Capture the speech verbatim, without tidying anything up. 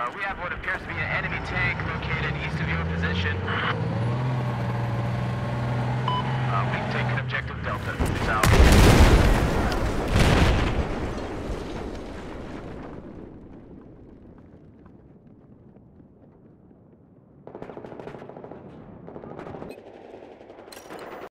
Uh, we have what appears to be an enemy tank located